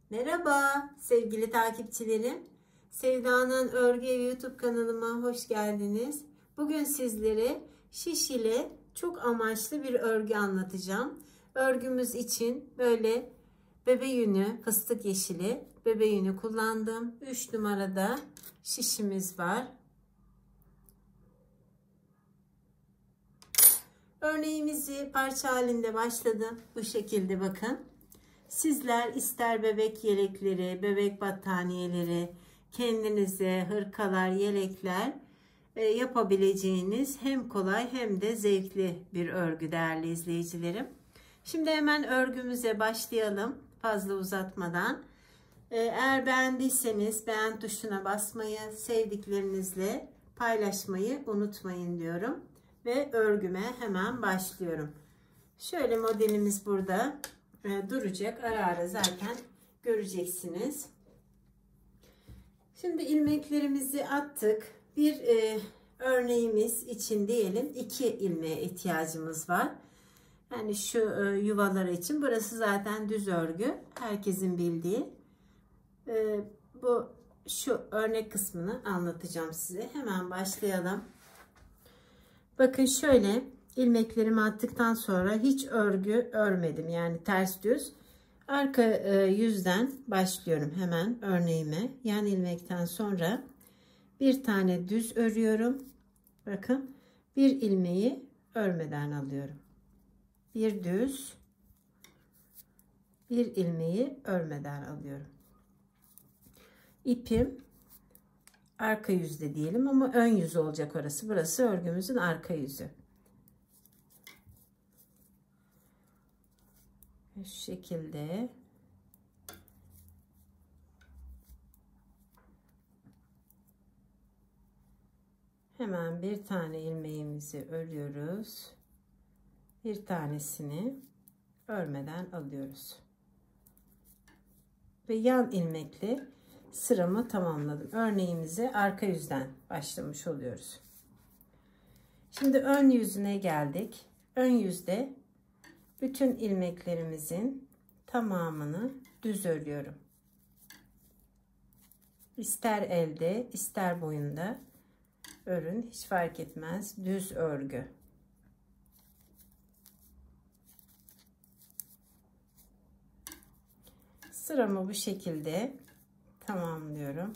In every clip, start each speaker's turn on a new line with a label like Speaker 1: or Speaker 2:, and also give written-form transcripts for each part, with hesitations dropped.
Speaker 1: Merhaba sevgili takipçilerim. Sevda'nın Örgü Evi YouTube kanalıma hoş geldiniz. Bugün sizlere şiş ile çok amaçlı bir örgü anlatacağım. Örgümüz için böyle bebe yünü, fıstık yeşili bebe yünü kullandım. 3 numarada şişimiz var. Örneğimizi parça halinde başladım. Bu şekilde bakın. Sizler ister bebek yelekleri, bebek battaniyeleri, kendinize hırkalar, yelekler yapabileceğiniz hem kolay hem de zevkli bir örgü değerli izleyicilerim. Şimdi hemen örgümüze başlayalım fazla uzatmadan. Eğer beğendiyseniz beğen tuşuna basmayı, sevdiklerinizle paylaşmayı unutmayın diyorum. Ve örgüme hemen başlıyorum. Şöyle modelimiz burada duracak. Ara ara zaten göreceksiniz. Şimdi ilmeklerimizi attık. Bir örneğimiz için diyelim 2 ilmeğe ihtiyacımız var. Yani şu yuvalar için burası zaten düz örgü. Herkesin bildiği. Şu örnek kısmını anlatacağım size. Hemen başlayalım. Bakın şöyle ilmeklerimi attıktan sonra hiç örgü örmedim. Yani ters düz. Arka yüzden başlıyorum hemen örneğime. Yan ilmekten sonra bir tane düz örüyorum. Bakın bir ilmeği örmeden alıyorum. Bir düz, bir ilmeği örmeden alıyorum. İpim arka yüzde diyelim ama ön yüz olacak orası. Burası örgümüzün arka yüzü. Şu şekilde hemen bir tane ilmeğimizi örüyoruz. Bir tanesini örmeden alıyoruz. Ve yan ilmekle sıramı tamamladım. Örneğimizi arka yüzden başlamış oluyoruz. Şimdi ön yüzüne geldik. Ön yüzde bütün ilmeklerimizin tamamını düz örüyorum. İster elde, ister boyunda örün, hiç fark etmez. Düz örgü. Sıramı bu şekilde tamamlıyorum.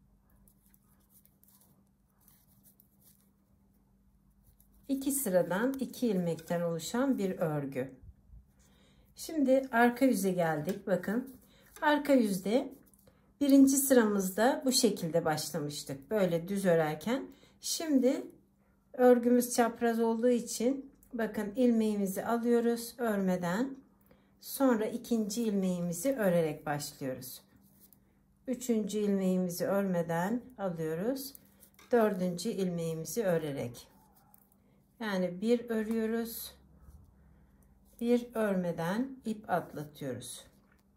Speaker 1: İki sıradan 2 ilmekten oluşan bir örgü. Şimdi arka yüze geldik. Bakın arka yüzde birinci sıramızda bu şekilde başlamıştık. Böyle düz örerken. Şimdi örgümüz çapraz olduğu için bakın ilmeğimizi alıyoruz örmeden. Sonra ikinci ilmeğimizi örerek başlıyoruz. Üçüncü ilmeğimizi örmeden alıyoruz. Dördüncü ilmeğimizi örerek. Yani bir örüyoruz. Bir örmeden ip atlatıyoruz.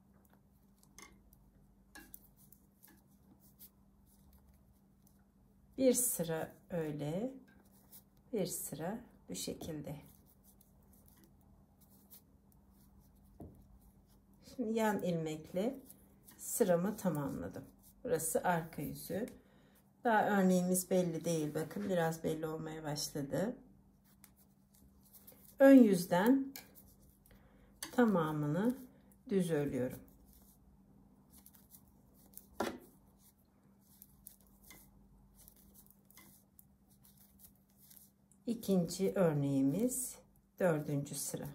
Speaker 1: Bir sıra öyle. Bir sıra bu şekilde. Şimdi yan ilmekle sıramı tamamladım. Burası arka yüzü. Daha örneğimiz belli değil. Bakın biraz belli olmaya başladı. Ön yüzden tamamını düz örüyorum. İkinci örneğimiz 4. sıra.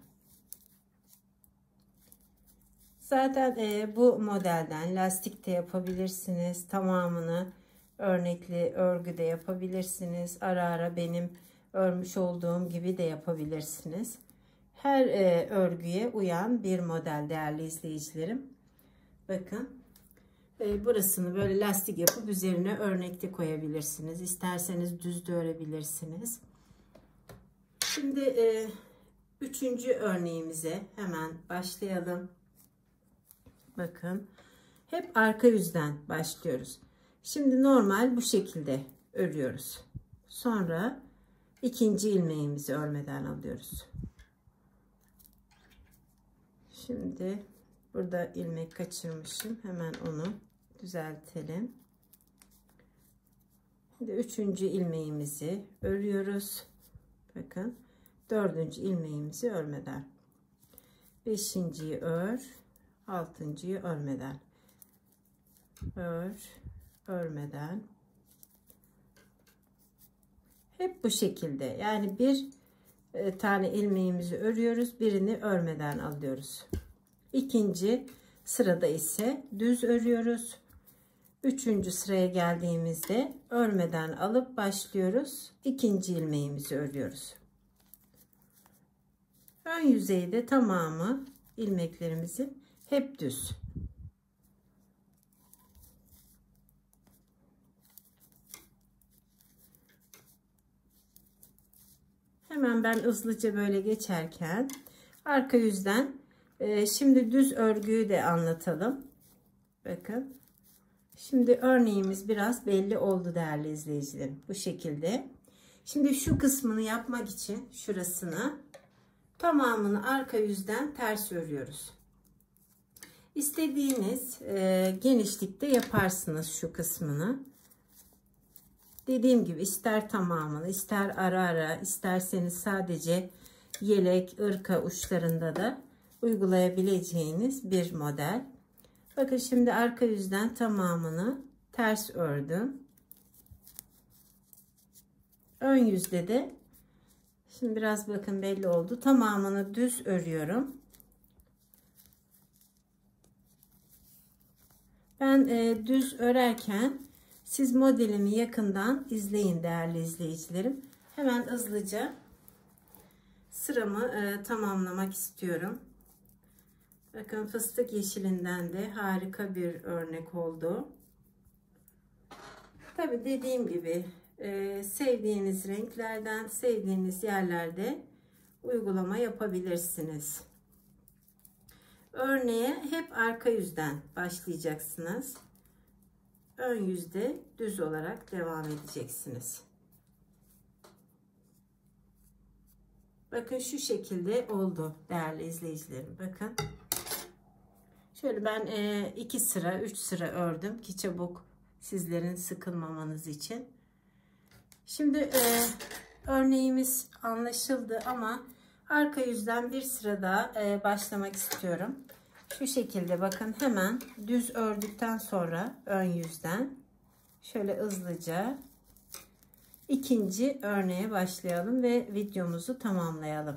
Speaker 1: Zaten bu modelden lastik de yapabilirsiniz. Tamamını örnekli örgü de yapabilirsiniz. Ara ara benim örmüş olduğum gibi de yapabilirsiniz. Her örgüye uyan bir model değerli izleyicilerim. Bakın burasını böyle lastik yapıp üzerine örnek de koyabilirsiniz. İsterseniz düz de örebilirsiniz. Şimdi 3. örneğimize hemen başlayalım. Bakın hep arka yüzden başlıyoruz. Şimdi normal bu şekilde örüyoruz. Sonra ikinci ilmeğimizi örmeden alıyoruz. Şimdi Burada ilmek kaçırmışım. Hemen onu düzeltelim. Şimdi 3. ilmeğimizi örüyoruz. Bakın 4. ilmeğimizi örmeden. 5.'yi ör. 6.'yı örmeden. Ör. Örmeden. Hep bu şekilde. Yani bir tane ilmeğimizi örüyoruz. Birini örmeden alıyoruz. 2. sırada ise düz örüyoruz. 3. sıraya geldiğimizde örmeden alıp başlıyoruz. 2. ilmeğimizi örüyoruz. Ön yüzeyde tamamı ilmeklerimizin hep düz. Hemen ben hızlıca böyle geçerken arka yüzden şimdi düz örgüyü de anlatalım. Bakın. Şimdi örneğimiz biraz belli oldu değerli izleyicilerim. Bu şekilde. Şimdi şu kısmını yapmak için şurasını tamamını arka yüzden ters örüyoruz. İstediğiniz genişlikte yaparsınız şu kısmını. Dediğim gibi ister tamamını, ister ara ara, isterseniz sadece yelek, ırka uçlarında da uygulayabileceğiniz bir model. Bakın şimdi arka yüzden tamamını ters ördüm. Ön yüzde de şimdi biraz bakın belli oldu. Tamamını düz örüyorum. Ben düz örerken siz modelimi yakından izleyin değerli izleyicilerim. Hemen hızlıca sıramı tamamlamak istiyorum. Bakın fıstık yeşilinden de harika bir örnek oldu. Tabi dediğim gibi sevdiğiniz renklerden, sevdiğiniz yerlerde uygulama yapabilirsiniz. Örneğe hep arka yüzden başlayacaksınız. Ön yüzde düz olarak devam edeceksiniz. Bakın şu şekilde oldu değerli izleyicilerim. Bakın. Şöyle ben 2 sıra 3 sıra ördüm ki çabuk sizlerin sıkılmamanız için. Şimdi örneğimiz anlaşıldı ama arka yüzden bir sıra daha başlamak istiyorum. Şu şekilde bakın hemen düz ördükten sonra ön yüzden şöyle hızlıca 2. örneğe başlayalım ve videomuzu tamamlayalım.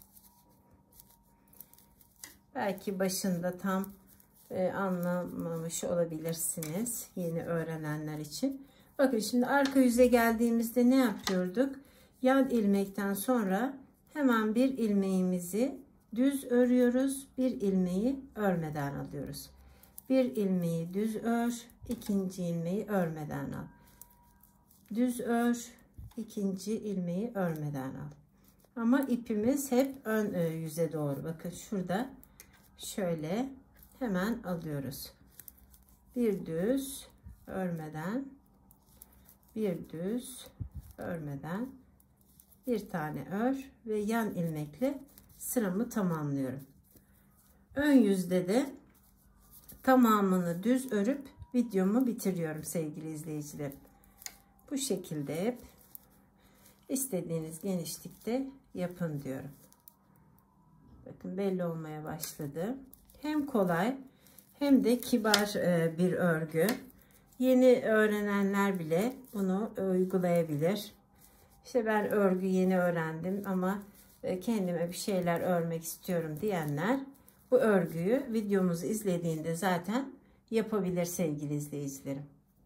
Speaker 1: Belki başında tam anlamamış olabilirsiniz yeni öğrenenler için. Bakın şimdi arka yüze geldiğimizde ne yapıyorduk? Yan ilmekten sonra hemen bir ilmeğimizi düz örüyoruz. Bir ilmeği örmeden alıyoruz. Bir ilmeği düz ör, 2. ilmeği örmeden al. Düz ör, 2. ilmeği örmeden al. Ama ipimiz hep ön yüze doğru. Bakın şurada şöyle hemen alıyoruz. Bir düz örmeden, bir düz örmeden, bir tane ör ve yan ilmekle sıramı tamamlıyorum. Ön yüzde de tamamını düz örüp videomu bitiriyorum sevgili izleyicilerim. Bu şekilde hep istediğiniz genişlikte yapın diyorum. Bakın belli olmaya başladı. Hem kolay hem de kibar bir örgü. Yeni öğrenenler bile bunu uygulayabilir. İşte ben örgü yeni öğrendim ama kendime bir şeyler örmek istiyorum diyenler bu örgüyü videomuzu izlediğinde zaten yapabilir sevgili izleyicilerim.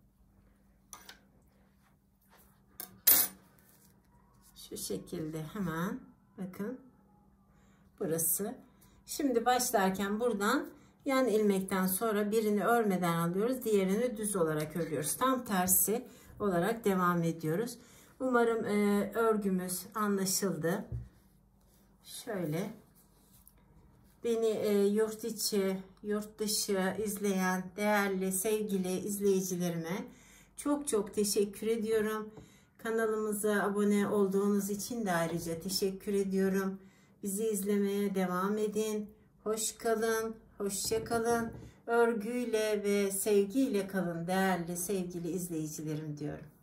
Speaker 1: Şu şekilde hemen bakın burası. Şimdi başlarken buradan yan ilmekten sonra birini örmeden alıyoruz. Diğerini düz olarak örüyoruz. Tam tersi olarak devam ediyoruz. Umarım örgümüz anlaşıldı. Şöyle beni yurt içi, yurt dışı izleyen değerli sevgili izleyicilerime çok teşekkür ediyorum. Kanalımıza abone olduğunuz için de ayrıca teşekkür ediyorum. Bizi izlemeye devam edin. Hoş kalın, Hoşça kalın. Örgüyle ve sevgiyle kalın değerli sevgili izleyicilerim diyorum.